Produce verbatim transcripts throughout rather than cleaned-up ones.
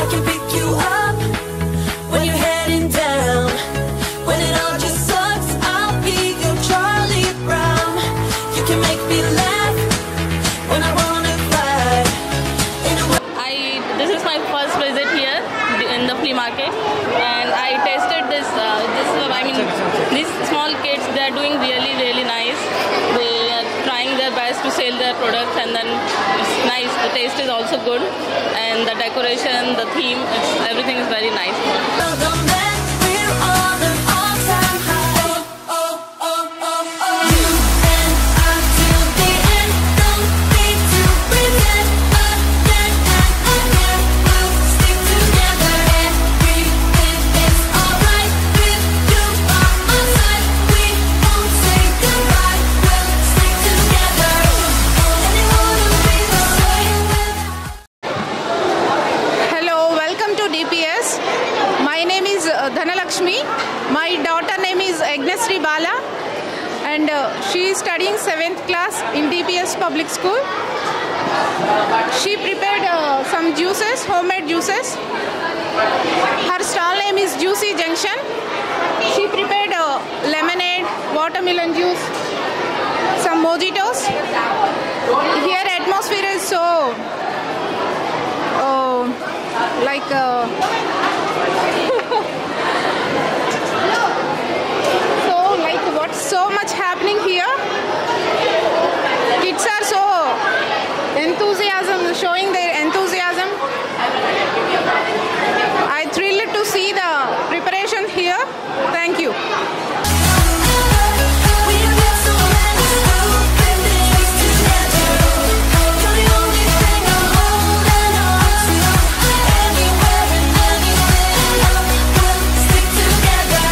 can pick you up when you're heading down. When it all just sucks, I'll be your Charlie Brown. You can make me laugh when I wanna cry. In a way I this is my first visit here in the flea market, and I tasted this. Uh, this uh, I mean, these small kids, they are doing really really nice. They are trying their best to sell their products, and then it's nice. The taste is also good, and the decoration, the theme, it's, everything is very nice. the man, we're on an all-time high. Oh, oh, oh, oh, oh. You and I till the end. Don't need to pretend again and again. We'll stick together. Everything is alright with you by my side. We won't say goodbye. We'll stick together. Anyone will be the same without. Hello, welcome to D P S. My name is uh, Dhanalakshmi. My daughter name is Agnesri Bala, and uh, she is studying seventh class in D P S Public School. She prepared uh, some juices, homemade juices. Her stall name is Juicy Junction. She prepared uh, lemonade, watermelon juice, some mojitos. Here atmosphere is so uh, like uh, so like what's so much happening here. Kids are so enthusiasm, showing their enthusiasm. I thrilled to see the preparation here. Thank you. We get so many stupid things together. You're the only thing I'm holding on to. Anywhere and anything, we'll stick together.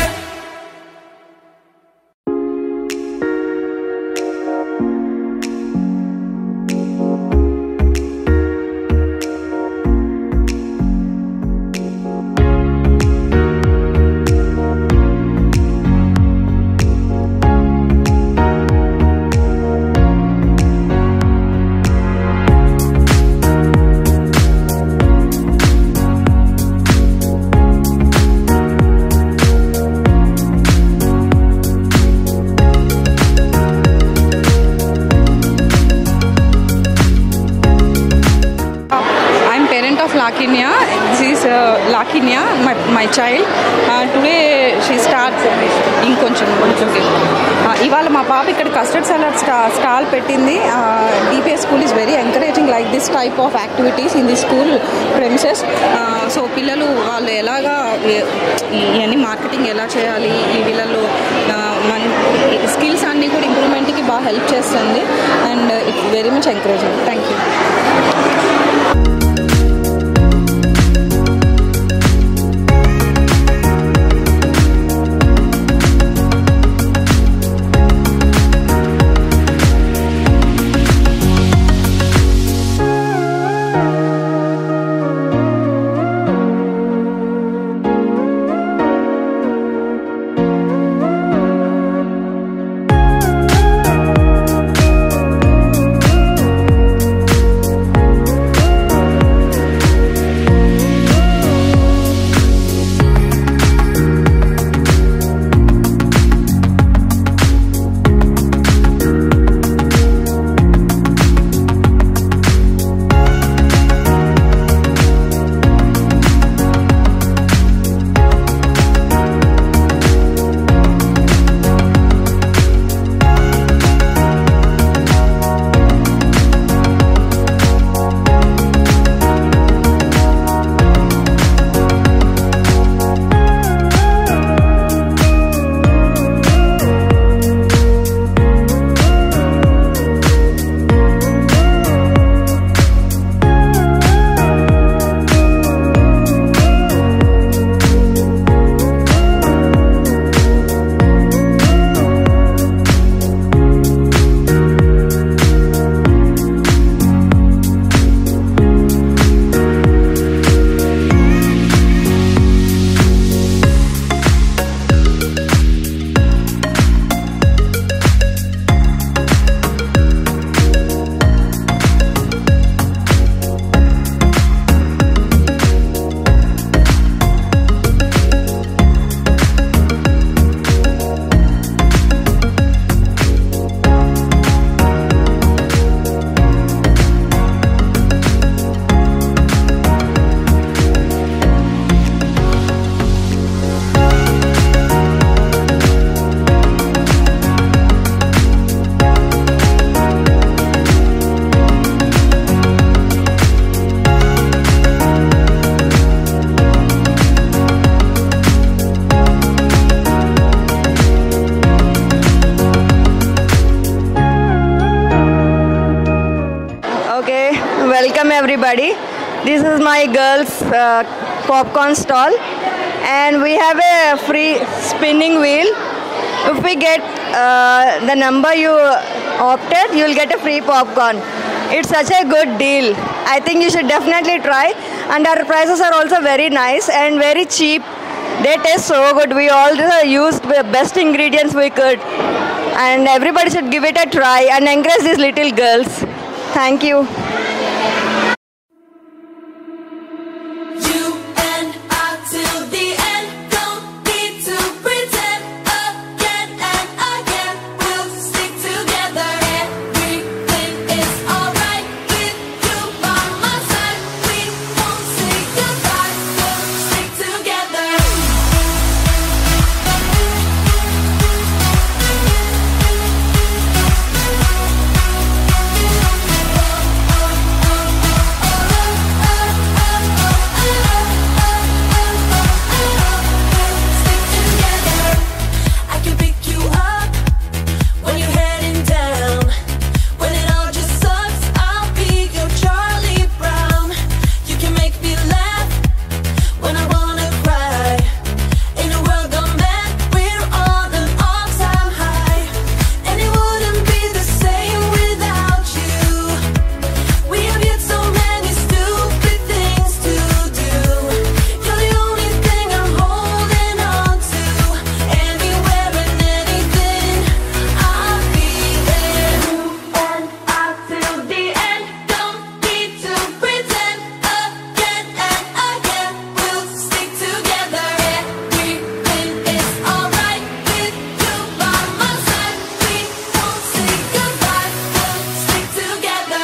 I'm parent of Lakinya. This is uh, Lakinya, my, my child. Uh, today she starts ఇంకొంచెం కొంచెం ఇవాళ మా పాప ఇక్కడ custard salad స్టా stall పెట్టింది. DPS school is very encouraging like this type of activities in the school premises. So పిల్లలు వాళ్ళు ఎలాగా ఇవన్నీ మార్కెటింగ్ ఎలా చేయాలి, ఈ వీళ్ళలో మన స్కిల్స్ అన్నీ కూడా ఇంప్రూవ్మెంట్కి బాగా హెల్ప్ చేస్తుంది. And it's very much encouraging. Thank you. welcome everybody. This is my girls' uh, popcorn stall, and we have a free spinning wheel. If we get uh, the number you opted, you'll get a free popcorn. It's such a good deal. I think you should definitely try. And our prices are also very nice and very cheap. They taste so good. We all used the best ingredients we could. And everybody should give it a try and encourage these little girls. Thank you. You and I till the end, don't need to pretend. Again and again, we'll stick together. Everything is alright with you by my side. We won't say goodbye, we'll stick together. I can pick you up when you're heading down. When it all just sucks, I'll be your Charlie Brown. You can make me laugh when I wanna cry. In a world gone mad, we're on an all-time high, and it wouldn't be the same without you. We have yet so many stupid things to do. You're the only thing I'm holding on to. Anywhere and anything, I'll be there. You and I till the end, don't need to pretend. Again and again, we'll stick together. Everything is alright with you by my side. We won't say goodbye, we'll stick together.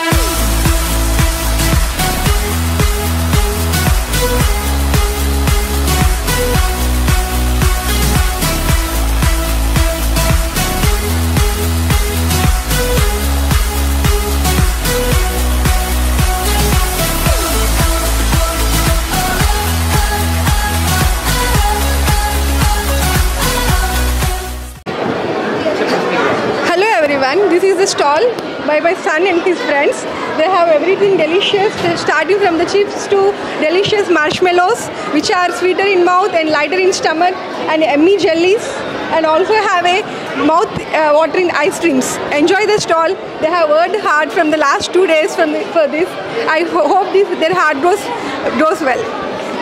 Hello everyone, this is the stall by my son and his friends. They have everything delicious, starting from the chips to delicious marshmallows, which are sweeter in mouth and lighter in stomach, and yummy jellies, and also have a mouth uh, watering ice creams. Enjoy the stall. They have worked hard from the last two days from the, for this. I ho- hope this, their hard goes, goes well.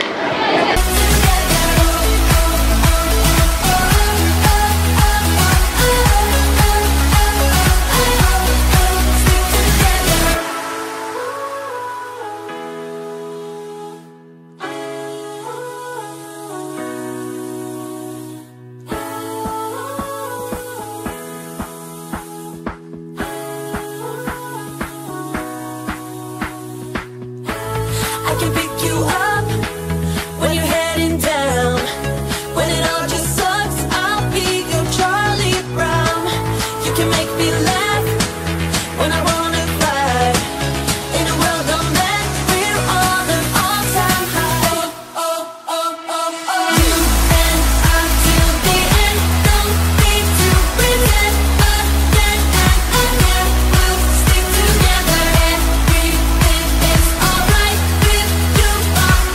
I can pick you up when you're heading down. When it all just sucks, I'll be your Charlie Brown. You can make me laugh when I wanna cry. In a world gone mad, we're on an all-time high. Oh, oh, oh, oh, oh. You and I till the end, don't need to pretend. Again and again, we'll stick together. Everything is alright with you by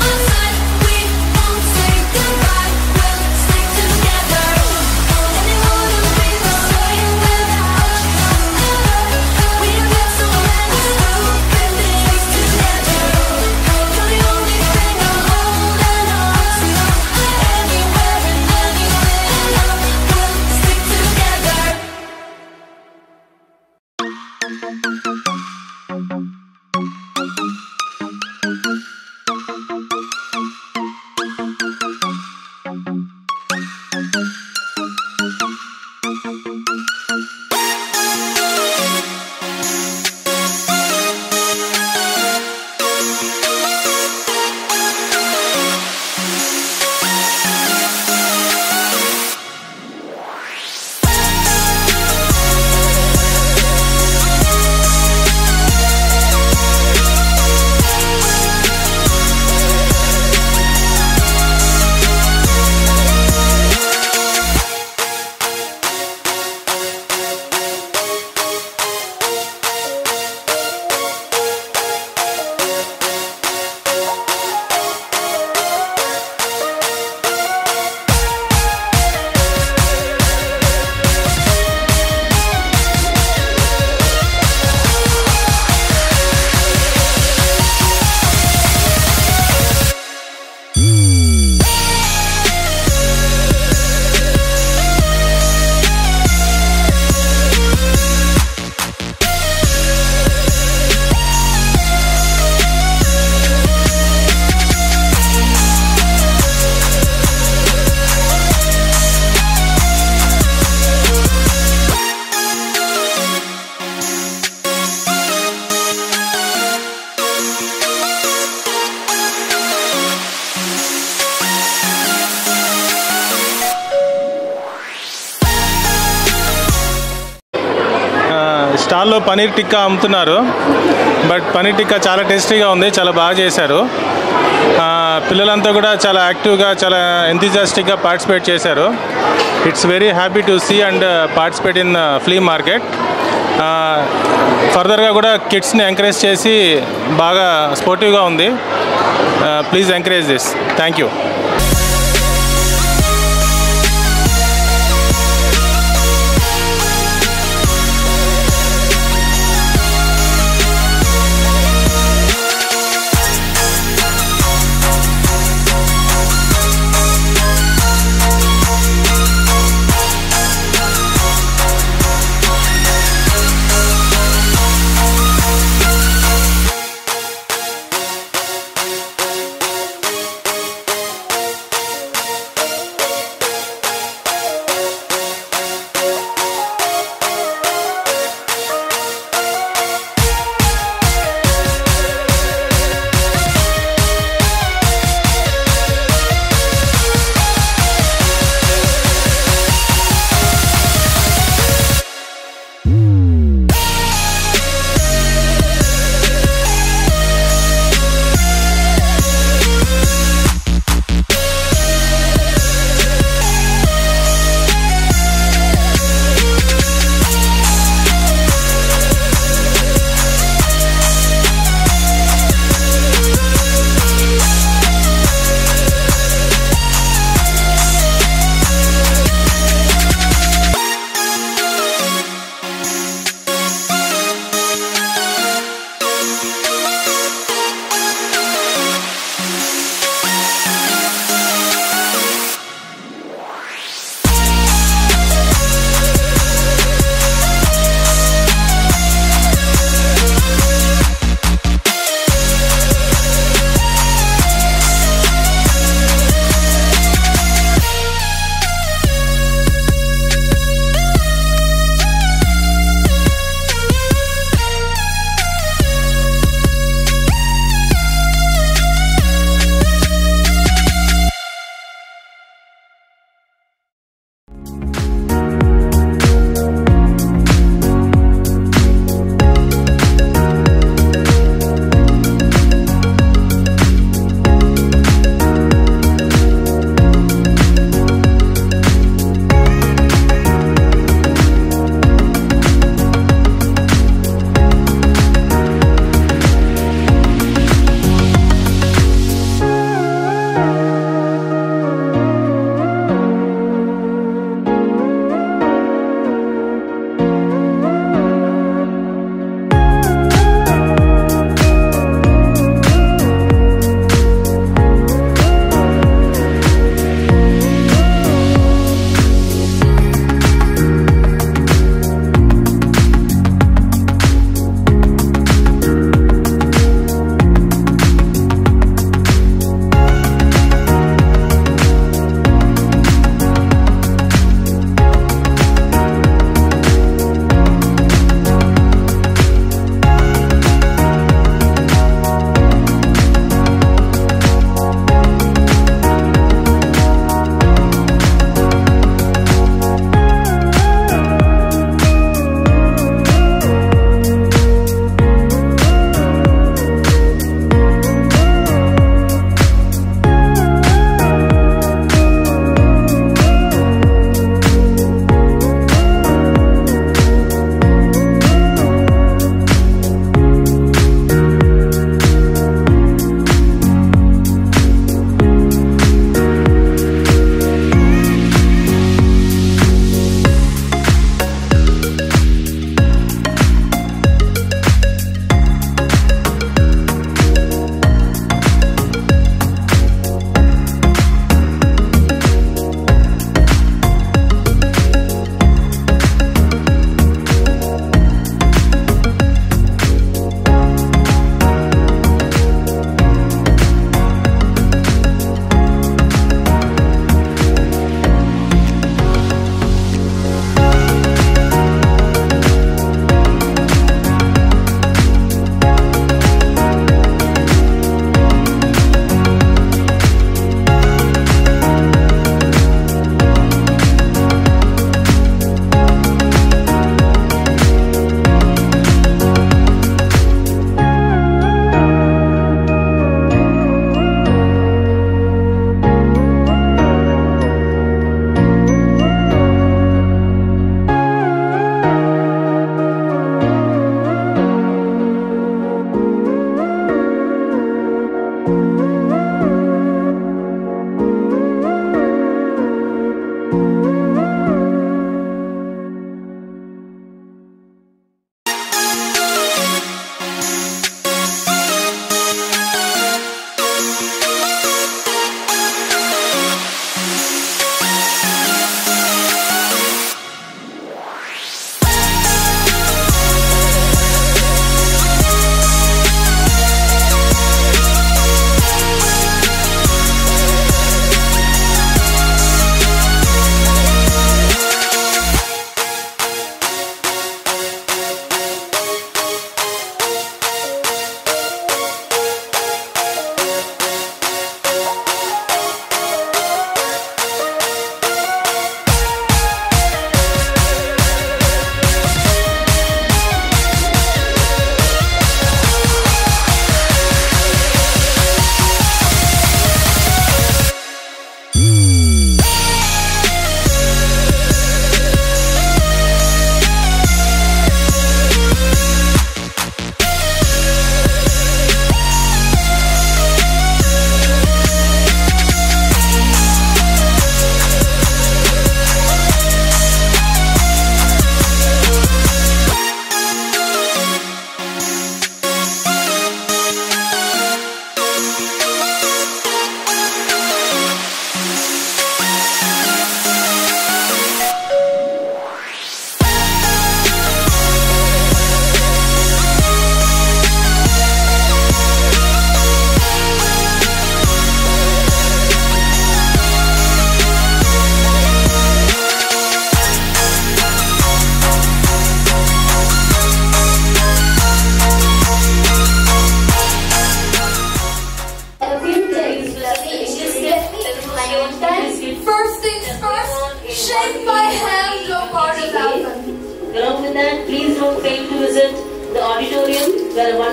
స్టాల్లో పనీర్ టిక్కా అమ్ముతున్నారు. But paneer tikka చాలా టేస్టీగా ఉంది, చాలా బాగా చేశారు. పిల్లలంతా కూడా చాలా యాక్టివ్గా, చాలా ఎంతూజియాస్టిక్గా పార్టిసిపేట్ చేశారు. It's very happy to see and participate in flea market. ఫర్దర్గా కూడా కిడ్స్ని ఎంకరేజ్ చేసి బాగా స్పోర్టివ్గా ఉంది. Please encourage this. Thank you.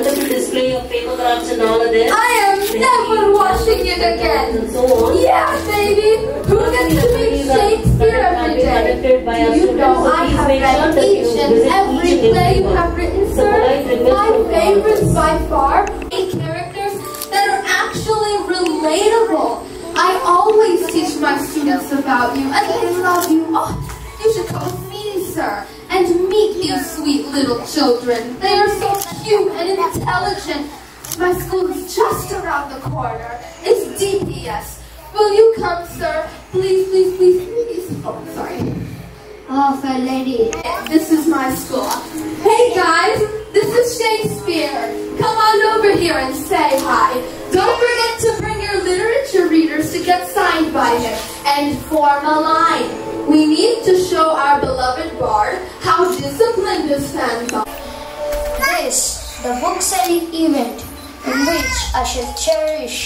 wonderful display of paper crafts and all of this. I am never watching it again. And so on. Yeah, baby. Who gets to meet Shakespeare every day? You know I have read each and every play you have written, sir. My favorites by far are characters that are actually relatable. I always teach my students about you, and they love you. Oh, you should come with me, sir, and meet these sweet little children. They are so cute and intelligent. My school is just around the corner. It's D P S. Will you come, sir? Please, please, please, please. Oh, sorry. Oh, fair lady. This is my school. Hey, guys. This is Shakespeare. Come on over here and say hi. Don't forget to bring your literature readers to get signed by him and form a line. We need to show our beloved bard how disciplined his fans are. This, the book selling event in which I shall cherish.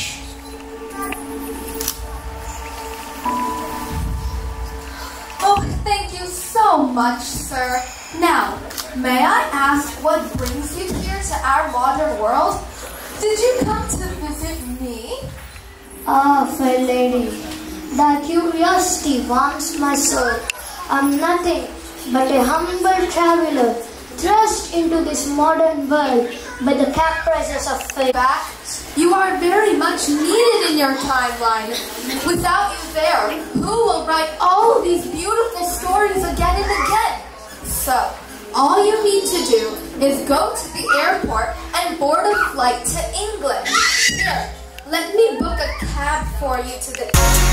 Oh, thank you so much, sir. Now, may I ask what brings you here to our modern world? Did you come to visit me? Ah, fair lady, thy curiosity warms my soul. I'm nothing but a humble traveler thrust into this modern world by the caprices of fate. Back, you are very much needed in your timeline. Without you there, who will write all of these beautiful stories again and again? So, all you need to do is go to the airport and board a flight to England. Here, let me book a cab for you to the...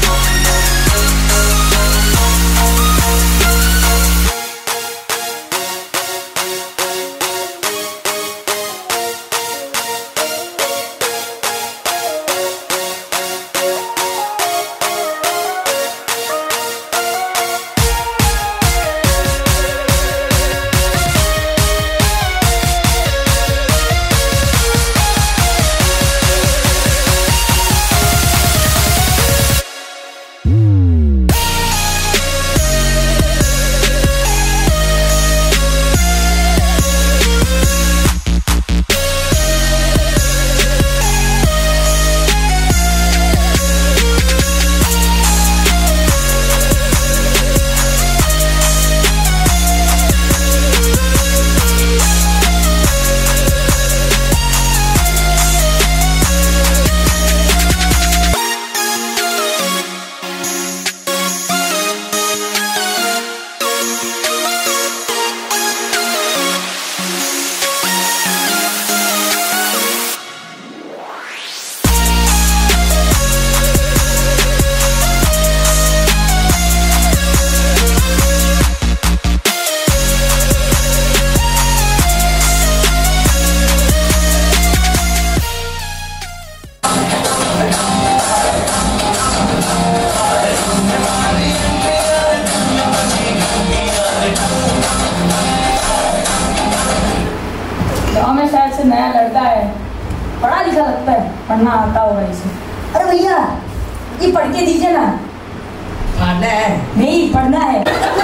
नया लड़का है, पढ़ा लिखा लगता है, पढ़ना आता होगा इसे। अरे भैया ये पढ़ के दीजिए ना। पढ़ना है? नहीं पढ़ना है।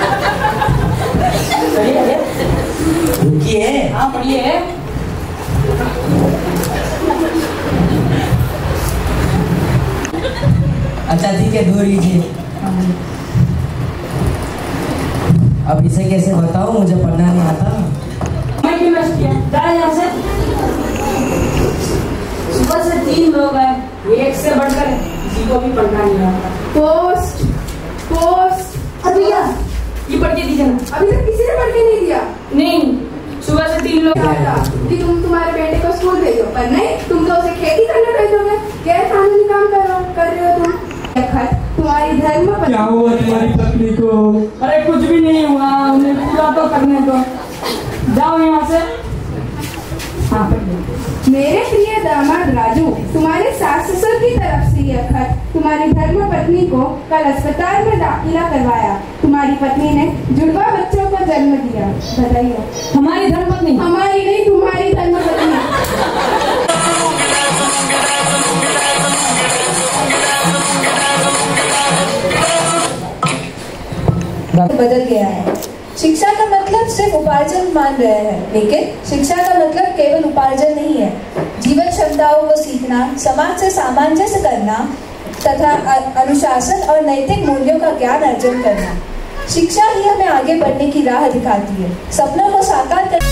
पढ़िए रुकिए। हाँ पढ़िए। अच्छा ठीक है दो लीजिए। अब इसे कैसे बताऊं, मुझे पढ़ना नहीं आता। मैं भी मस्त किया। जा यहाँ से। सुबह से तीन लोग हैं, एक से बढ़कर किसी को भी पढ़ना नहीं आता। Post post. अरे भैया ये पढ़ के दीजिए ना। अभी तक किसी ने पढ़ के नहीं दिया। नहीं सुबह से तीन लोग कि तुम तुम्हारे बेटे को स्कूल भेजो, पर नहीं तुम तो उसे खेती करने भेजोगे। गैर कानूनी काम कर रहे हो कर रहे हो तुम। तुम्हारी धर्म क्या हुआ तुम्हारी पत्नी को? अरे कुछ भी नहीं हुआ, उन्हें पूरा तो करने दो। जाओ यहाँ से। हाँ मेरे प्रिय दामाद राजू, तुम्हारे सास ससुर की तरफ से यह खत तुम्हारी धर्म पत्नी को कल अस्पताल में दाखिला करवाया। तुम्हारी पत्नी ने जुड़वा बच्चों को जन्म दिया। बधाई हो। हमारी धर्म पत्नी? हमारी नहीं, तुम्हारी धर्म पत्नी। बदल गया है। शिक्षा का मतलब सिर्फ उपार्जन मान रहे हैं, लेकिन शिक्षा का मतलब केवल उपार्जन नहीं है। जीवन क्षमताओं को सीखना, समाज से सामंजस्य करना तथा अनुशासन और नैतिक मूल्यों का ज्ञान अर्जन करना। शिक्षा ही हमें आगे बढ़ने की राह दिखाती है, सपनों को साकार कर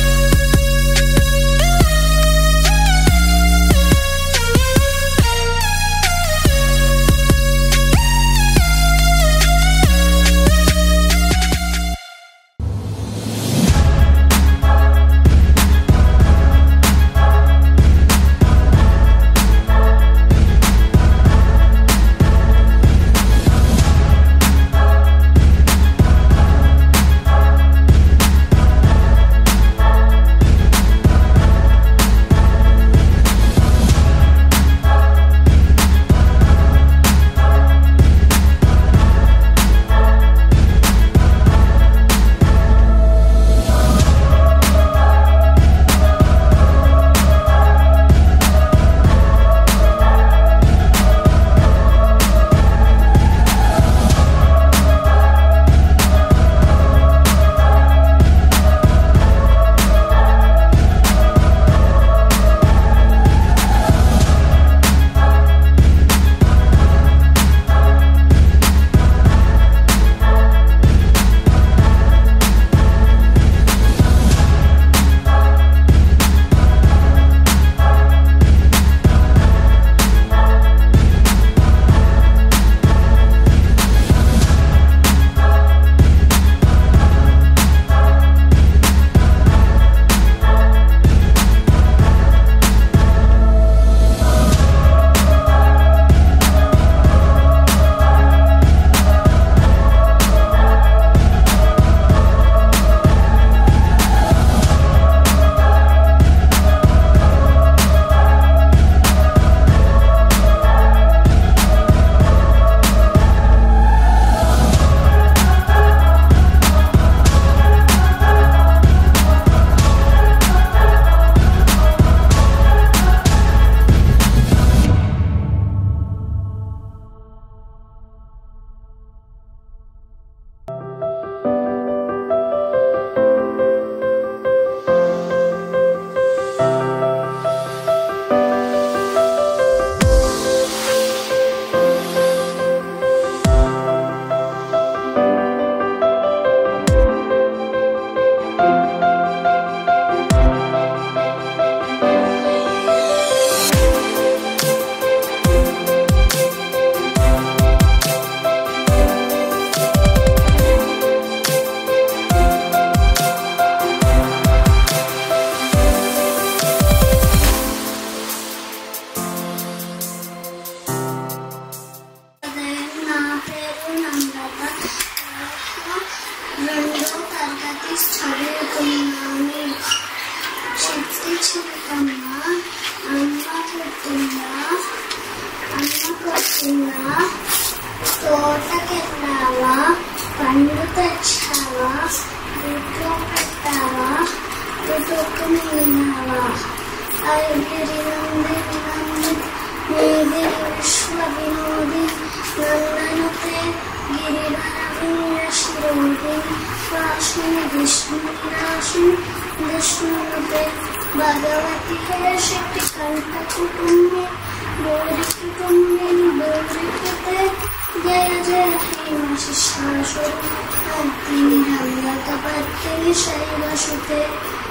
తోటకెళ్ళావా పండు తెచ్చావా ఇంట్లో పెట్టావా రుతుకుని విన్నావా ఐగిరి నంది నంది మేది విశ్వ వినోది నందనుతే గిరిధర విన్యశిరోది వాషిని విష్ణునాశిని విష్ణునుతే భగవతి హే శక్తి కంఠ కుటుంబే గౌరికి కుంభిని గౌరికతే జయ జయ హే శిష్యాశుర్తిని రవ్యకపర్తిని శైవశుతే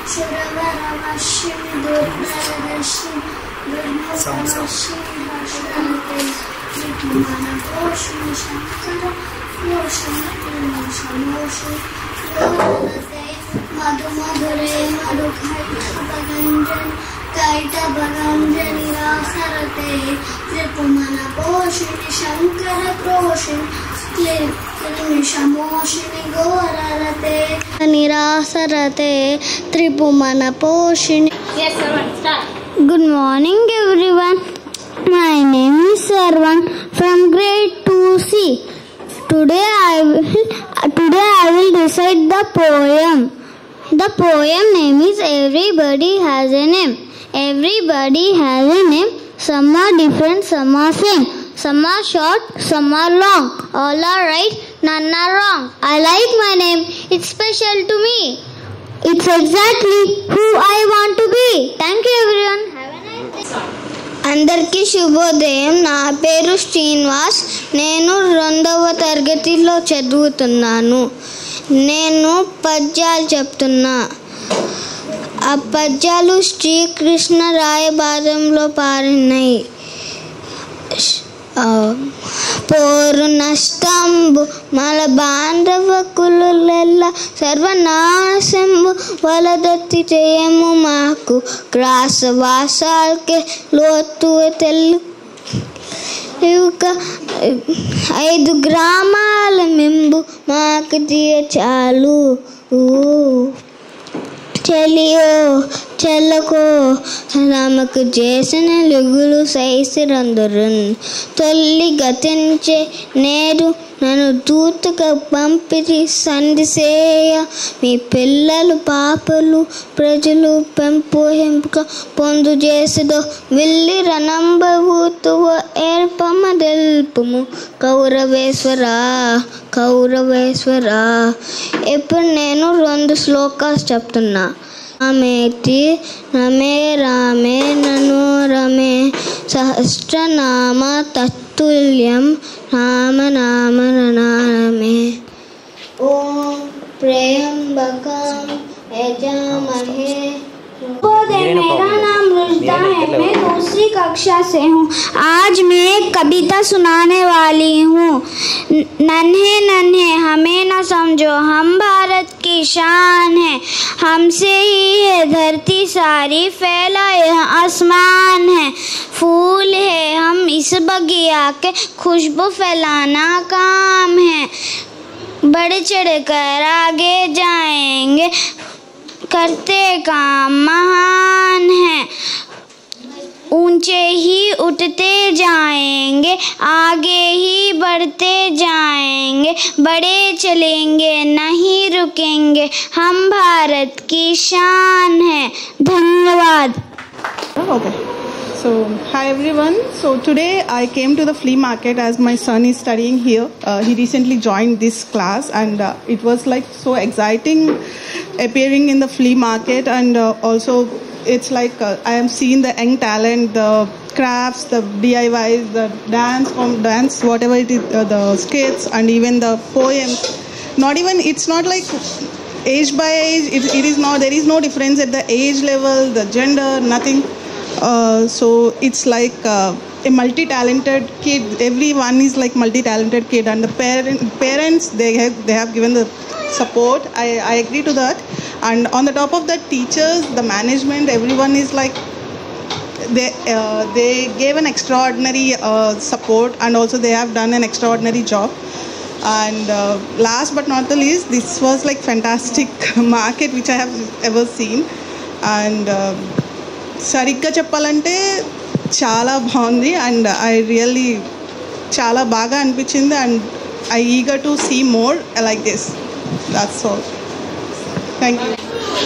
శురవరవశ్యమి దుర్ధరదర్శిని దుర్ముఖమశ్యమి హర్షణతే విపుమన పోషమి Shankara పోషమి పురుషమోషి యోగతే Madhu మధురే మధుకైటభగంజన్ కైటభగంజని రాసరతే త్రిపుమన పోషిణి Shankara క్రోషిణి క్లిమిషమోషిణి ఘోరరతే నిరాసరతే త్రిపుమన పోషిణి. Good morning everyone. My name is Sarvan from grade two C. Today I will today I will recite the poem. The poem name is Everybody Has a Name. Everybody has a name. Some are different, some are same. Some are short, some are long. All are right, none are wrong. I like my name. It's special to me. It's exactly who I want to be. Thank you everyone. Have a nice day. అందరికీ శుభోదయం. నా పేరు శ్రీనివాస్. నేను రెండవ తరగతిలో చదువుతున్నాను. నేను పద్యాలు చెప్తున్నా. ఆ పద్యాలు శ్రీకృష్ణ రాయబారంలో పారినాయి. పోరు నష్టంబు మల బాంధవ కులులెల్ల సర్వనాశంబు వలదొత్తి చేయము మాకు గ్రాసవాసాల్కే లోతు తెల్లు ఇక ఐదు గ్రామాల మింబు మాకు దియ చాలు చెలియో చెల్లకో నమకు చేసిన లుగులు సైసిరందురున్ తొల్లి గతించే నేరు నన్ను దూతగా పంపిరి సంధిసేయ మీ పిల్లలు పాపలు ప్రజలు పెంపు ఎంపిక పొందు చేసదో విల్లి రణంబూతువ ఏర్పమదెల్పము కౌరవేశ్వర కౌరవేశ్వర. ఇప్పుడు నేను రెండు శ్లోకాలు చెప్తున్నా. రామేతి రమే రామే మనోరమే సహస్రనామ తత్తుల్యం రామ నామ ననామే. ఓం త్రయంబకం యజామహే. मेरा नाम रुजदा है. मैं दूसरी कक्षा से हूँ. आज मैं एक कविता सुनाने वाली हूँ. नन्हे नन्हे हमें न समझो, हम भारत की शान है. हमसे ही है धरती सारी, फैला यह आसमान है. फूल है हम इस बगिया के, खुशबू फैलाना काम है. बढ़ चढ़ कर आगे जाएंगे, करते काम महान है. ऊंचे ही उठते जाएंगे, आगे ही बढ़ते जाएंगे. बड़े चलेंगे नहीं रुकेंगे, हम भारत की शान है. धन्यवाद. Okay. So, hi everyone. So today I came to the flea market as my son is studying here. Uh, he recently joined this class and uh, it was like so exciting appearing in the flea market, and uh, also it's like uh, I am seeing the young talent, the crafts, the D I Ys, the dance, um, dance, whatever it is, uh, the skits and even the poems. Not even, it's not like age by age, it, it is not, there is no difference at the age level, the gender, nothing. Uh, so it's like uh, a multi-talented kid. Everyone is like multi-talented kid, and the parent, parents they have they have given the support. I, I agree to that. And on the top of that, teachers, the management, everyone is like they uh, they gave an extraordinary uh, support, and also they have done an extraordinary job. And uh, last but not the least, this was like fantastic market which I have ever seen. And uh, సరిగ్గా చెప్పాలంటే చాలా బాగుంది, and I really చాలా బాగా అనిపించింది, and I eager to see more like this. That's all. Thank you.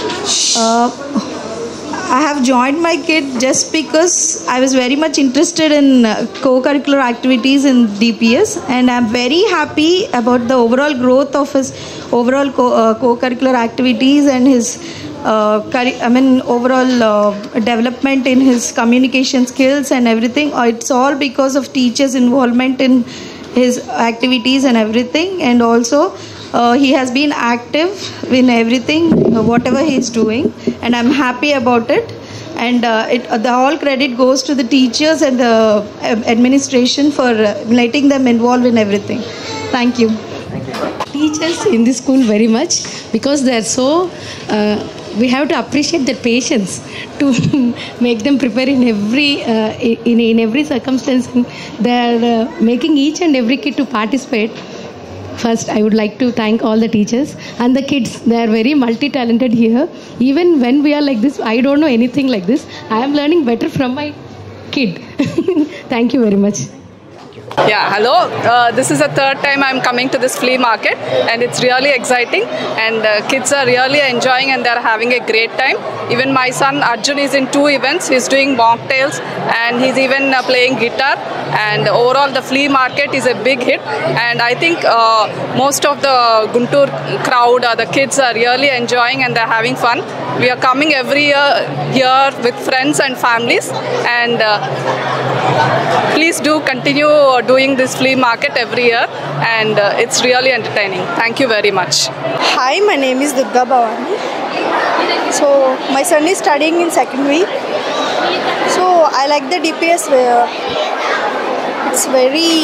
I have joined my kid just because I was very much interested in uh, co-curricular activities in D P S, and I'm very happy about the overall growth of his overall co- uh, co-curricular activities and his uh, curri- I mean overall uh, development in his communication skills and everything. Uh, it's all because of teachers' involvement in his activities and everything, and also Uh, he has been active in everything, uh, whatever he is doing, and I'm happy about it. And uh, it, uh, the all credit goes to the teachers and the uh, administration for uh, letting them involve in everything. Thank you. Thank you. Teachers in this school very much, because they are so. Uh, we have to appreciate their patience to make them prepare in every uh, in in every circumstance. They are uh, making each and every kid to participate. First, I would like to thank all the teachers and the kids. They are very multi-talented here. Even when we are like this, I don't know anything like this. I am learning better from my kid. Thank you very much. Yeah, hello. Uh, this is the third time I'm coming to this flea market, and it's really exciting. And uh, kids are really enjoying, and they're having a great time. Even my son Arjun is in two events. He's doing mocktails, and he's even uh, playing guitar. And overall, the flea market is a big hit. And I think uh, most of the Guntur crowd, uh, the kids are really enjoying, and they're having fun. We are coming every year here with friends and families, and uh, please do continue doing this flea market every year, and uh, it's really entertaining. Thank you very much. Hi, my name is Durga Bhavani. So my son is studying in secondary. So I like the D P S where it's very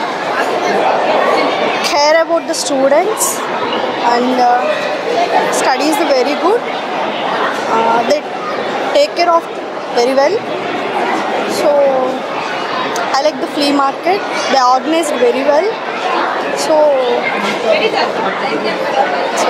care about the students, and uh, study is very good. Uh, they take care of very well. So I like the flea market. They organized very well. So, so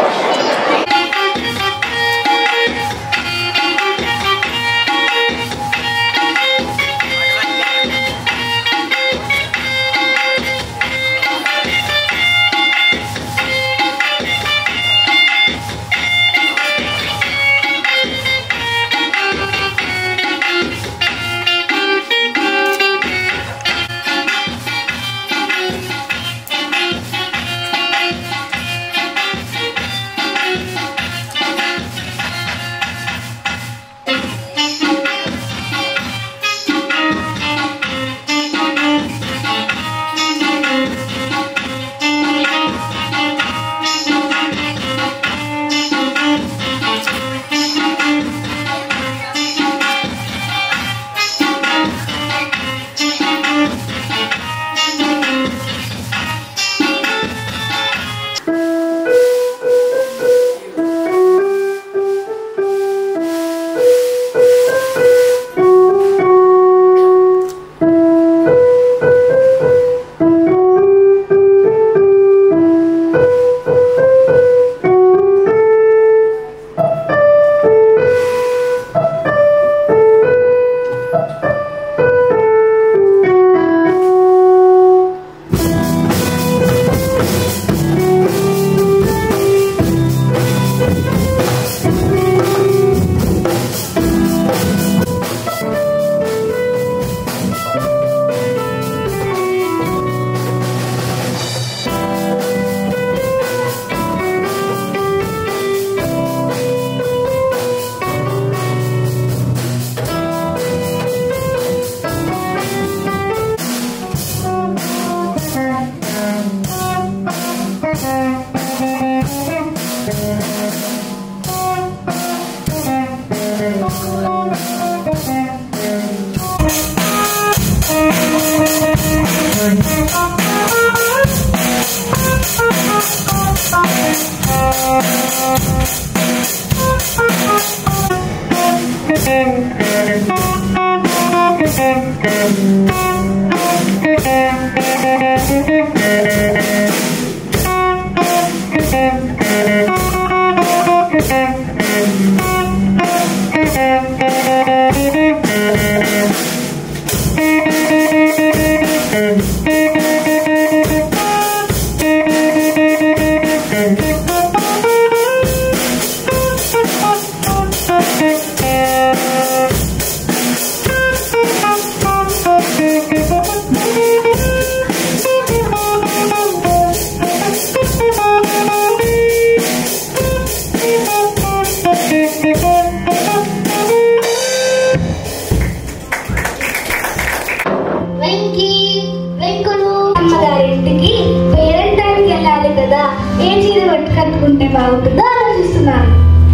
Venky వెంకులు అమ్మగారింటికి పేరెంటానికి వెళ్ళాలి కదా, ఏ చీర పట్టు కట్టుకుంటే బాగుంటుందో ఆలోచిస్తున్నాను.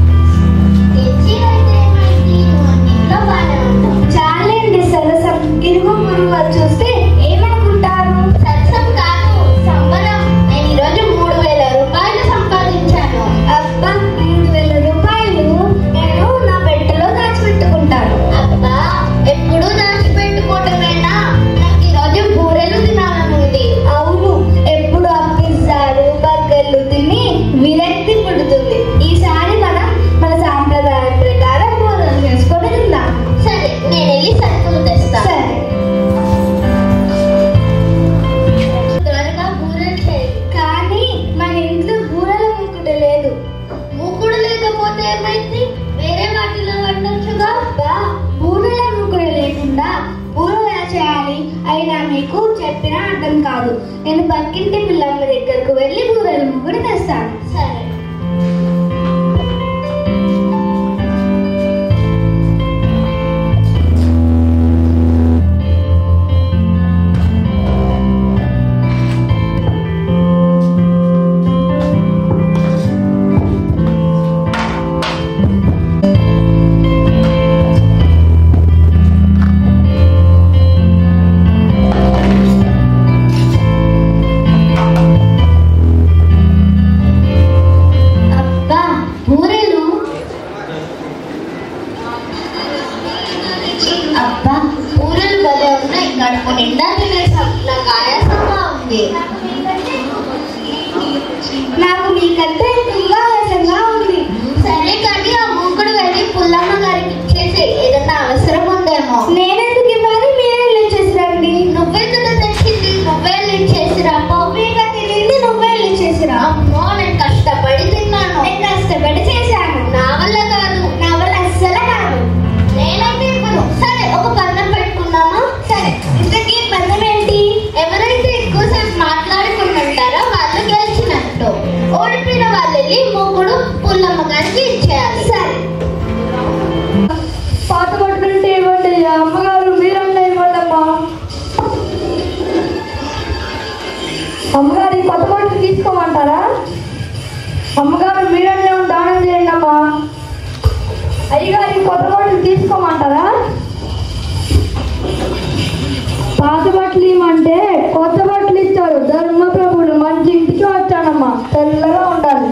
చాలండి సరసం, ఇరుగు పొరుగు చూస్తే ఏమనుకుంటారు? సరసం కాదు, సంబరం. నేను ఈరోజు మూడు వేల రూపాయలు సంపాదించాను. అబ్బా, మూడు వేల రూపాయలు నేను నా పెట్టెలో దాచిపెట్టుకుంటాను. అబ్బా, ఎప్పుడు దాచిపెట్టుకోవటమేనా? నాకు ఈరోజు బూరెలు తినాలనుంది. అవును, ఎప్పుడు ఆ పిజ్జాలు బర్గర్లు తిని విరక్తి పుడుతుంది. ఈసారి నీకు చెప్పినా అర్థం కాదు. నేను పక్కింటి పిల్లమ్మ దగ్గరకు వెళ్ళి బూరెల ముగ్గురు తెస్తాను. సరే. నాకు మీకంటే ఎక్కువగా ఆశంగా ఉంది. సరే కానీ ఆ మూకుడు వెళ్ళి పుల్లమ్మ గారికి ఇచ్చేసి ఏదన్నా అవసరం ఉందేమో. నేనెందుకు ఇవ్వాలి? మీరే ఇచ్చేసిరండి. నువ్వే కదా తెచ్చింది, నువ్వే ఇచ్చేసిరా. పౌపీగా తిరిగింది, నువ్వే ఇచ్చేసిరా. అమ్మో నేను కష్టపడి తిన్నాను. నేను కష్టపడి చేశాను. నా వల్ల కాదు, నా వల్ల అస్సలు కాదు. నేనైతే ఇవ్వను. సరే ఒక పందెం పెట్టుకున్నామా? సరే ఇంతకీ పందెం ఏంటి? ఎవరైతే ఎక్కువసేపు మాట్లాడుకుంటుంటారో వాళ్ళు గెలిచినట్టు. ఓడిపోయిన వాళ్ళు వెళ్ళి మూకుడు పుల్లమ్మ గారికి ఇచ్చేయాలి. సరే. పాత బట్టలుంటే ఇవ్వండి. అమ్మగారు మీరన్నా ఇవ్వండమ్మా. అమ్మగారు ఈ కొత్త బట్టలు తీసుకోమంటారా? అమ్మగారు మీరన్నా దానం చేయండి అమ్మా. అయ్యగారు ఈ కొత్త బట్టలు తీసుకోమంటారా? పాత బట్టలు ఇవ్వమంటే కొత్త బట్టలు ఇచ్చారు. ధర్మప్రభుడు మంచి ఇంటికి వచ్చానమ్మా. తెల్లగా ఉండాలి.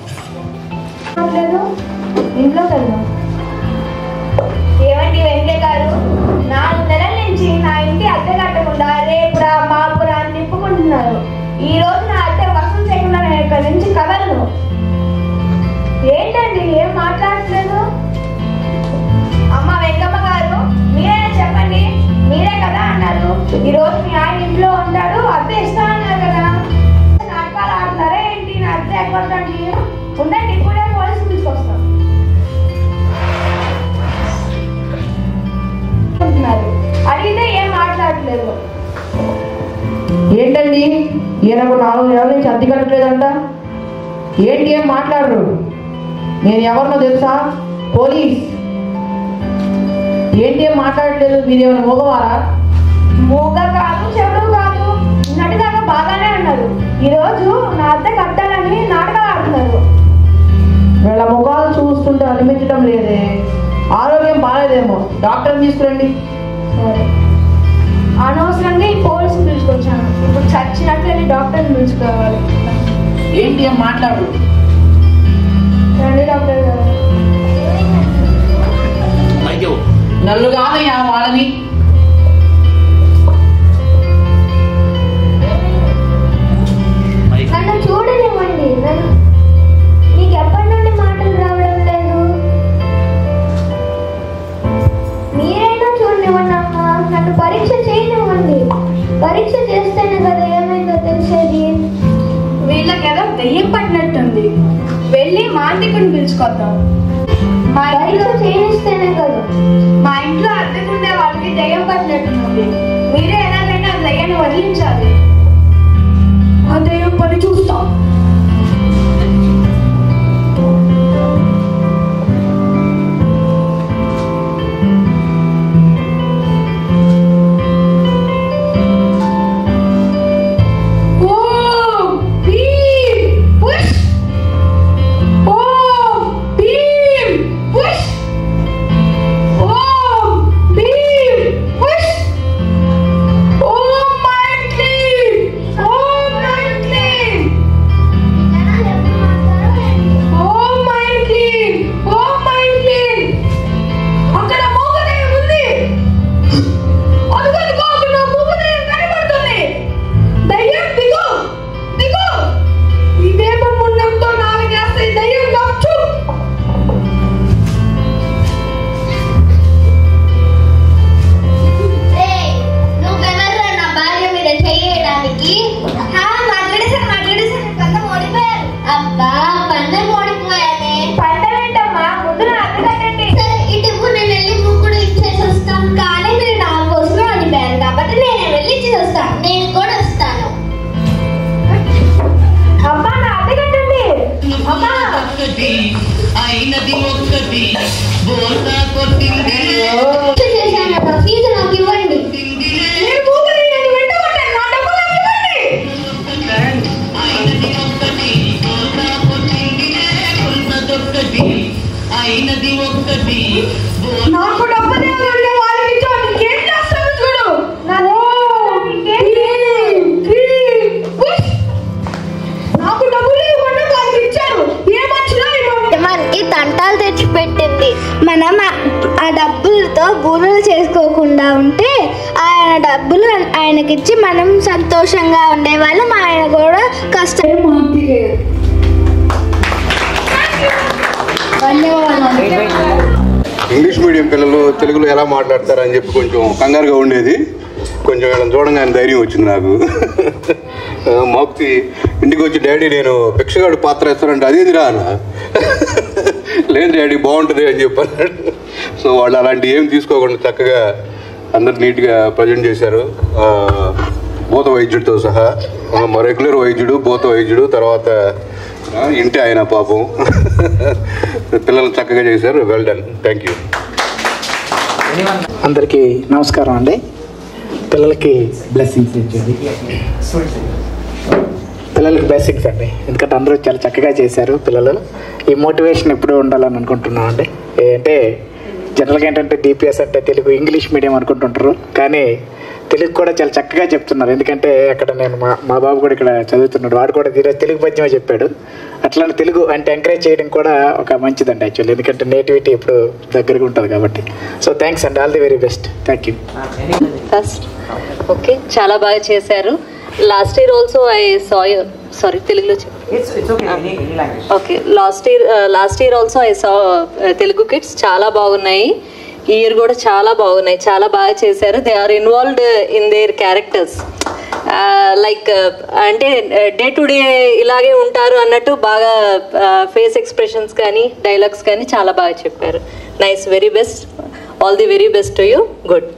ఇంట్లో తెల్లం. ఏమండి వెంకయ్య గారు, నాలుగు నెలల నుంచి నా ఇంటి అద్దె కట్టకుండా రేపురా మాపురా అని తిప్పుకుంటున్నారు. ఈ రోజు నా అద్దె వసూలు చేయకుండా నేను ఇక్కడ నుంచి కదలను. ఏంటండి ఏం మాట్లాడట్లేదు? అమ్మ వెంకమ్మ గారు, మీరైనా చెప్పండి. మీరే కదా అన్నారు ఈ రోజు మీ ఆయన ఇంట్లో ఉంటాడు, అద్దె ఇస్తా అన్నారు కదా. నాటకాలు ఆడుతున్నారా ఏంటి? నా అద్దె ఎక్కడండి? ఉండండి, ఇప్పుడే పోలీసు తీసుకొస్తాం. అడిగితే ఏం మాట్లాడట్లేదు. ఏంటండి ఈయనకు నాలుగు నెలల నుంచి అద్దె కట్టలేదంట. ఏంటి ఏం మాట్లాడరు? నేను ఎవరినో తెలుసా? పోలీస్. ఏంటి ఏం మాట్లాడట్లేదు? మీరు ఏమైనా మోగవారా? మూగ కాదు, చెవుడు కాదు. నిన్నటిదాకా బాగానే అన్నారు. ఈ రోజు నా అద్దె కట్టాలని నాటకాలు ఆడుతున్నారు. వీళ్ళ ముఖాలు చూస్తుంటే అనిపించడం లేదే. ఆరోగ్యం బాగాలేదేమో. డాక్టర్ని తీసుకురండి. సరే. అనవసరంగా ఈ పోలీసుని పిలుచుకొచ్చాను. ఇప్పుడు చచ్చినట్లు వెళ్ళి డాక్టర్ని పిలుచుకోవాలి. ఏంటి ఏం మాట్లాడు? రండి డాక్టర్ గారు. నన్ను కాదయ్యా వాళ్ళని. నన్ను చూడనివ్వండి. నీకు ఎప్పటి నుండి మాటలు రావడం లేదు? మీరైనా చూడనివ్వండి అమ్మా. నన్ను పరీక్ష చేయనివ్వండి. పరీక్ష చేస్తేనే కదా ఏమైందో తెలిసేది. వీళ్ళకేదో దెయ్యం పట్టినట్టుంది. వెళ్ళి మాంత్రికుడిని పిలుచుకొద్దాం. మా పరీక్ష చేయిస్తేనే కదా. మా ఇంట్లో అద్దెకుండే వాళ్ళకి దెయ్యం పట్టినట్టుంది. మీరే ఎలాగైనా దయ్యాన్ని వదిలించాలి. ఆ దెయ్యం పని చూస్తాం. ఉంటే ఆయన డబ్బులు ఆయనకిచ్చి మనం సంతోషంగా ఉండేవాళ్ళం. ఆయన కూడా కష్టం. ఇంగ్లీష్ మీడియం పిల్లలు తెలుగులో ఎలా మాట్లాడతారని చెప్పి కొంచెం కంగారుగా ఉండేది. కొంచెం వీళ్ళని చూడంగానే ధైర్యం వచ్చింది నాకు. మోక్తి ఇంటికి వచ్చి డాడీ నేను భిక్షగాడు పాత్ర వేస్తానంటే అదేది రా అన్న. లేదు డాడీ బాగుంటుంది అని చెప్పారు. సో వాళ్ళు అలాంటి ఏం తీసుకోకుండా చక్కగా అందరు నీట్గా ప్రజెంట్ చేశారు. భూత వైద్యుడితో సహా మా రెగ్యులర్ వైద్యుడు, భూత వైద్యుడు, తర్వాత ఇంటి ఆయన పాపం పిల్లలు చక్కగా చేశారు. Well done, thank you. అందరికీ నమస్కారం అండి. పిల్లలకి బ్లెస్సింగ్స్ ఇచ్చేది పిల్లలకి బేసిక్స్ అండి, ఎందుకంటే అందరూ చాలా చక్కగా చేశారు. పిల్లలు ఈ మోటివేషన్ ఎప్పుడూ ఉండాలని అనుకుంటున్నాం అండి. అంటే జనరల్గా ఏంటంటే డిపిఎస్ అంటే తెలుగు ఇంగ్లీష్ మీడియం అనుకుంటుంటారు, కానీ తెలుగు కూడా చాలా చక్కగా చెప్తున్నారు. ఎందుకంటే అక్కడ నేను మా మా బాబు కూడా ఇక్కడ చదువుతున్నాడు, వాడు కూడా ఈరోజు తెలుగు పద్యమే చెప్పాడు. అట్లానే తెలుగు అంటే ఎంకరేజ్ చేయడం కూడా ఒక మంచిదండి యాక్చువల్లీ, ఎందుకంటే నేటివిటీ ఎప్పుడు దగ్గరగా ఉంటుంది కాబట్టి. సో థ్యాంక్స్ అండి, all the very best. Thank you. First okay, చాలా బాగా చేశారు. Last year also I saw sorry తెలుగులో okay last year last year also I saw Telugu kids చాలా బాగున్నాయి. ఈ ఇయర్ కూడా చాలా బాగున్నాయి, చాలా బాగా చేశారు. They are involved in their characters. Like అంటే డే టు డే ఇలాగే ఉంటారు అన్నట్టు బాగా ఫేస్ ఎక్స్ప్రెషన్స్ కానీ డైలాగ్స్ కానీ చాలా బాగా చెప్పారు. Nice, very best, all the very best to you. Good.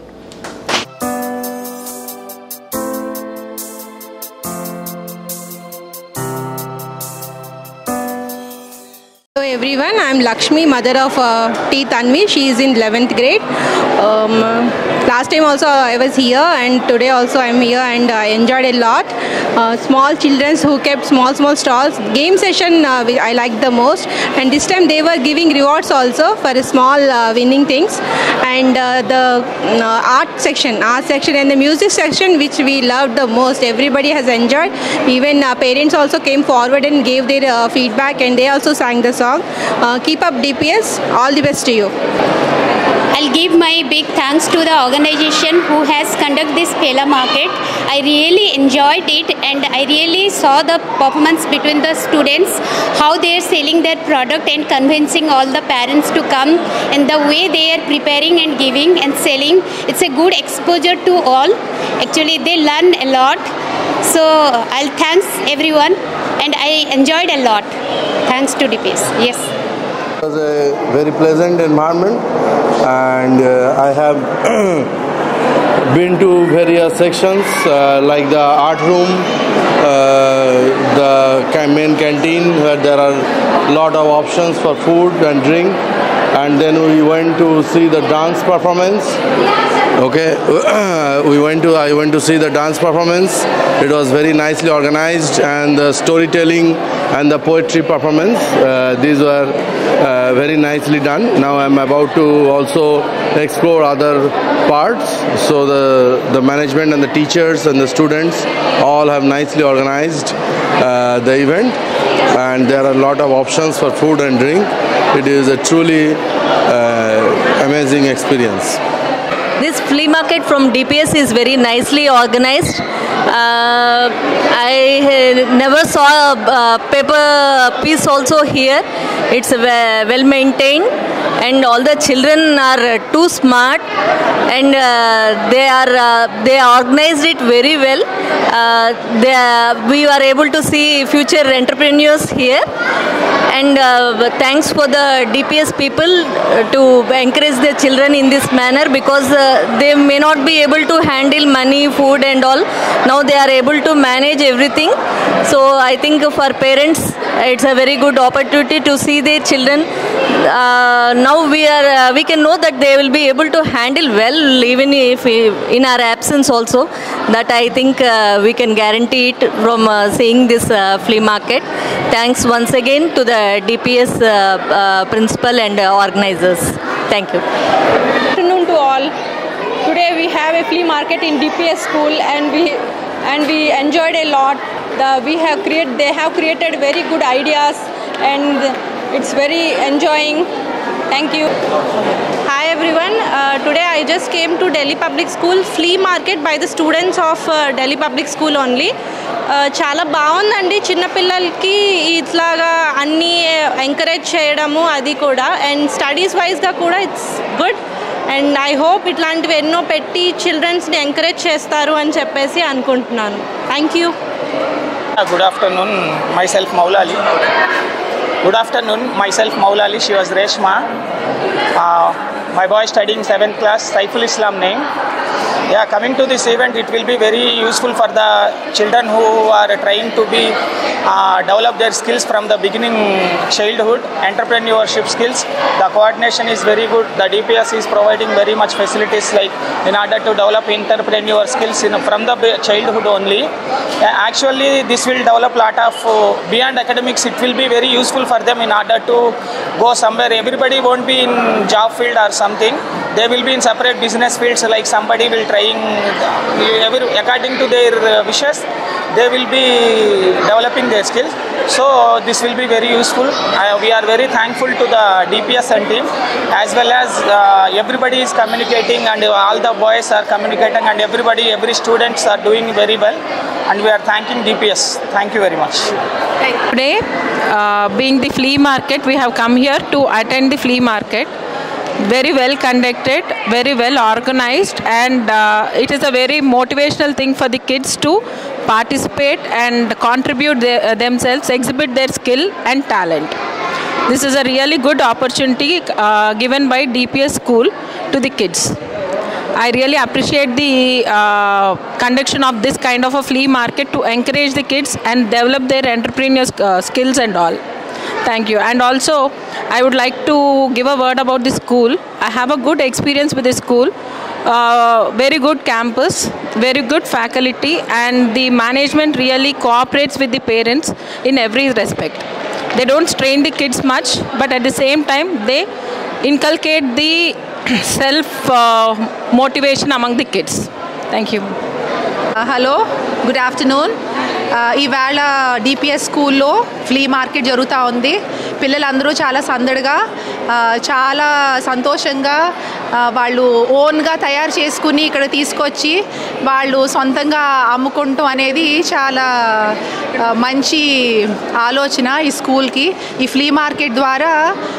Hello everyone, I am Lakshmi, mother of uh, T. Tanvi. She is in eleventh grade. Um, last time also I was here and today also I am here and I enjoyed a lot. Uh, small children who kept small small stalls. Game session uh, I liked the most, and this time they were giving rewards also for a small uh, winning things. And uh, the uh, art section, art section and the music section which we loved the most. Everybody has enjoyed. Even uh, parents also came forward and gave their uh, feedback and they also sang the song. Uh, keep up D P S, all the best to you. I'll give my big thanks to the organization who has conducted this Phela market. I really enjoyed it and I really saw the performance between the students, how they are selling their product and convincing all the parents to come, and the way they are preparing and giving and selling. It's a good exposure to all. Actually they learn a lot. So I'll thanks everyone and I enjoyed a lot. Thanks to D P S. Yes. It was a very pleasant environment and uh, I have been to various sections uh, like the art room, uh, the main canteen where there are lot of options for food and drink, and then we went to see the dance performance. Okay, we went to I went to see the dance performance. It was very nicely organized, and the storytelling and the poetry performance, uh, these were uh, very nicely done. Now I'm about to also explore other parts. So the the management and the teachers and the students all have nicely organized uh, the event, and there are a lot of options for food and drink. It is a truly uh, amazing experience. This flea market from D P S is very nicely organized. Uh, I never saw a uh, paper piece also here. It's well maintained and all the children are too smart and uh, they are uh, they organized it very well. Uh, they are, we are able to see future entrepreneurs here. And uh, thanks for the D P S people to encourage their children in this manner, because uh, they may not be able to handle money, food and all. Now they are able to manage everything. So I think for parents it's a very good opportunity to see their children. Uh, now we are uh, we can know that they will be able to handle well even if we, in our absence also. That I think uh, we can guarantee it from uh, seeing this uh, flea market. Thanks once again to the D P S uh, uh, principal and uh, organizers. Thank you. Good afternoon to all. Today we have a flea market in D P S school and we and we enjoyed a lot. The we have create they have created very good ideas and it's very enjoying. Thank you. Hi everyone. Uh, today I just came to Delhi Public School flea market by the students of uh, Delhi Public School only. Uh, చాలా బాగుందండి చిన్నపిల్లలకి ఇట్లాగా అన్నీ encourage చేయడము అది కూడా and studies వైజ్గా కూడా it's good and I hope ఇట్లాంటివి ఎన్నో పెట్టి చిల్డ్రన్స్ని ఎంకరేజ్ చేస్తారు అని చెప్పేసి అనుకుంటున్నాను. Thank you. Good afternoon myself Moulali. Good afternoon, myself Maulali, she was Reshma. Uh, my boy studying seventh class, Saiful Islam name. Yeah, coming to this event, it will be very useful for the children who are trying to be uh, develop their skills from the beginning childhood, entrepreneurship skills. The coordination is very good. The D P S is providing very much facilities like in order to develop entrepreneur skills in, from the childhood only. Uh, actually, this will develop lot of uh, beyond academics. It will be very useful for them in order to go somewhere. Everybody won't be in job field or something. They will be in separate business fields. Like somebody will trying every, according to their uh, wishes. They will be developing their skills. So this will be very useful. Uh, we are very thankful to the D P S and team, as well as uh, everybody is communicating and all the boys are communicating and everybody, every students are doing very well. And we are thanking D P S. Thank you very much. Today, uh, being the flea market, we have come here to attend the flea market. Very well conducted, very well organized, and uh, it is a very motivational thing for the kids to participate and contribute their, uh, themselves, exhibit their skill and talent. This is a really good opportunity uh, given by D P S school to the kids. I really appreciate the uh, conduction of this kind of a flea market to encourage the kids and develop their entrepreneurial uh, skills and all. Thank you. And also, I would like to give a word about the school. I have a good experience with the school. Uh, very good campus, very good faculty, and the management really cooperates with the parents in every respect. They don't strain the kids much, but at the same time, they inculcate the self uh, motivation among the kids. Thank you. Hello good afternoon. ఈవేళ DPS స్కూల్లో flea market జరుగుతూ ఉంది. పిల్లలందరూ చాలా సందడిగా చాలా సంతోషంగా వాళ్ళు ఓన్గా తయారు చేసుకుని ఇక్కడ తీసుకొచ్చి వాళ్ళు సొంతంగా అమ్ముకుంటాం అనేది చాలా మంచి ఆలోచన ఈ స్కూల్కి. ఈ ఫ్లీ మార్కెట్ ద్వారా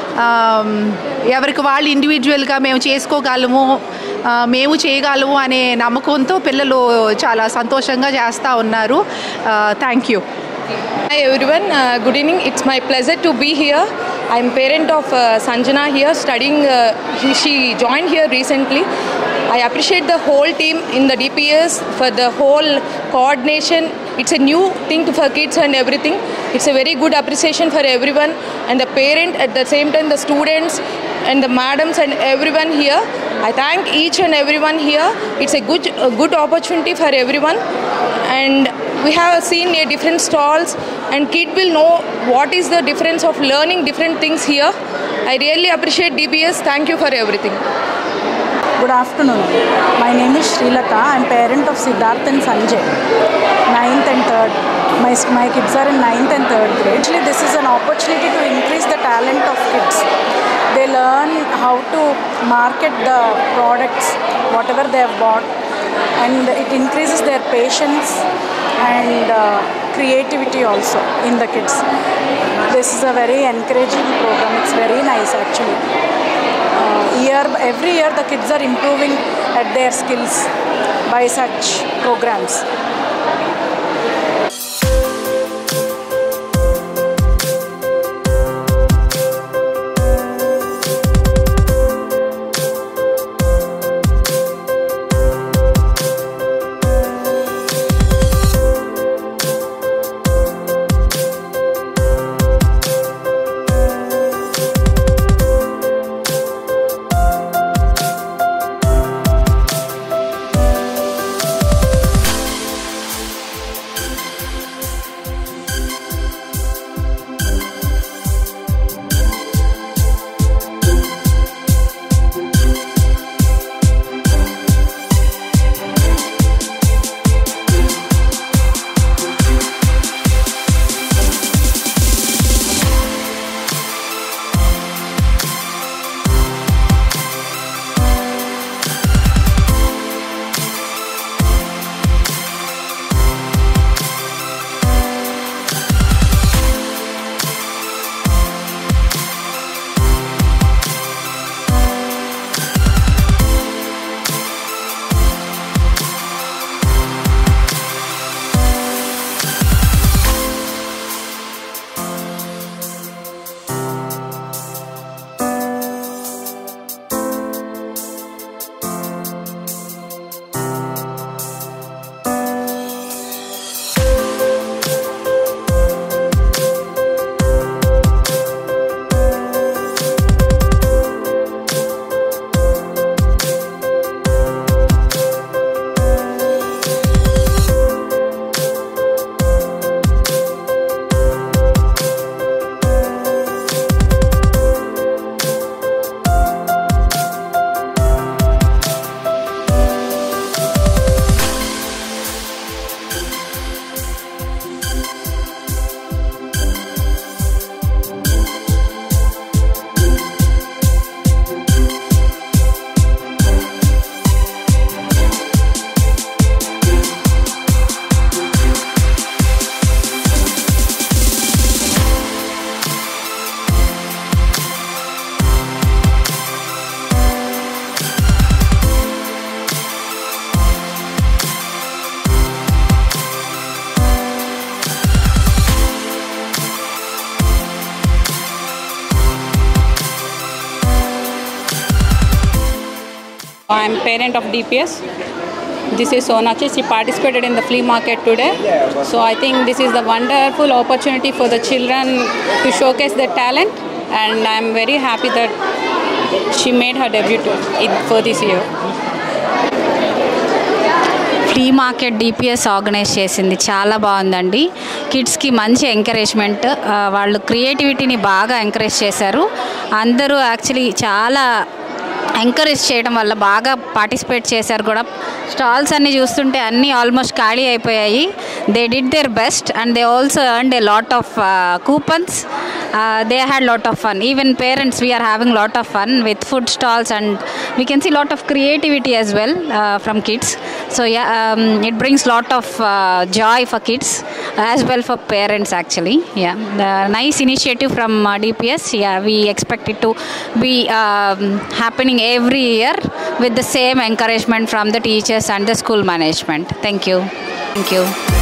ఎవరికి వాళ్ళు ఇండివిజువల్గా మేము చేసుకోగలము, మేము చేయగలము అనే నమ్మకంతో పిల్లలు చాలా సంతోషంగా చేస్తూ ఉన్నారు. Thank you. Hi everyone, uh, good evening. It's my pleasure to be here. I'm parent of uh, Sanjana here studying. Uh, he, she joined here recently. I appreciate the whole team in the D P S for the whole coordination. It's a new thing for kids and everything. It's a very good appreciation for everyone and the parent, at the same time the students and the madams and everyone here. I thank each and everyone here. It's a good, a good opportunity for everyone, and we have seen a different stalls and kid will know what is the difference of learning different things here. I really appreciate D P S. Thank you for everything. Good afternoon. My name is Srilata. I'm parent of Siddharth and Sanjay, ninth and third. My, my kids are in ninth and third grade. Actually, this is an opportunity to increase the talent of kids. They learn how to market the products, whatever they have bought, and it increases their patience and uh, creativity also in the kids. This is a very encouraging program. It's very nice actually. Uh, year every year the kids are improving at their skills by such programs. I'm parent of D P S. This is Sonachi. She participated in the flea market today. So I think this is the wonderful opportunity for the children to showcase their talent, and I'm very happy that she made her debut for this year. Flea market DPS organise చేసింది, చాలా బాగుందండి. కిడ్స్కి మంచి encouragement, వాళ్ళు క్రియేటివిటీని బాగా encourage చేశారు. అందరూ actually చాలా ఎంకరేజ్ చేయడం వల్ల బాగా పార్టిసిపేట్ చేశారు కూడా. స్టాల్స్ అన్నీ చూస్తుంటే అన్నీ ఆల్మోస్ట్ ఖాళీ అయిపోయాయి. They did their best and they also earned a lot of coupons. They had lot of fun. Even parents were having lot of fun with food stalls and we can see lot of creativity as well from kids. So yeah, um, it brings lot of uh, joy for kids as well for parents actually. Yeah, the nice initiative from uh, D P S. Yeah, we expect it to be um, happening every year with the same encouragement from the teachers and the school management. Thank you. Thank you.